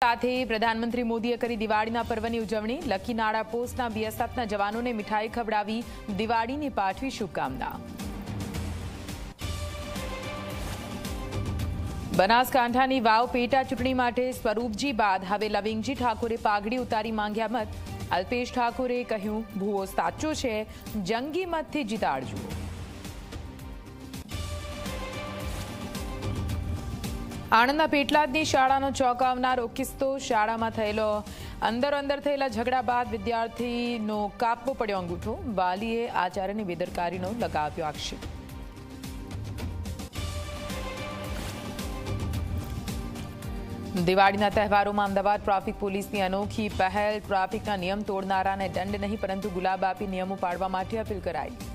સાથે પ્રધાનમંત્રી મોદીએ કરી દિવાળીના પર્વની ઉજવણી. લકી નાળા પોસ્ટના બીએસએફના જવાનોને મીઠાઈ ખવડાવી દિવાળીની પાઠવી શુભકામના. બનાસકાંઠાની વાવ પેટા ચૂંટણી માટે સ્વરૂપજી બાદ હવે લવિંગજી ઠાકોરે પાઘડી ઉતારી માંગ્યા મત. અલ્પેશ ઠાકોરે કહ્યું, ભૂવો સાચો છે, જંગી મતથી જીતાડજો. આણંદના પેટલાદની શાળાનો ચોંકાવનારો કિસ્સો. શાળામાં થયેલો અંદર થયેલા ઝઘડા બાદ વિદ્યાર્થીનો કાપવો પડ્યો અંગૂઠો. વાલીએ આચાર્યની બેદરકારીનો લગાવ્યો આક્ષેપ. દિવાળીના તહેવારોમાં અમદાવાદ ટ્રાફિક પોલીસની અનોખી પહેલ. ટ્રાફિકના નિયમ તોડનારાને દંડ નહીં પરંતુ ગુલાબ આપી નિયમો પાળવા માટે અપીલ કરાઈ.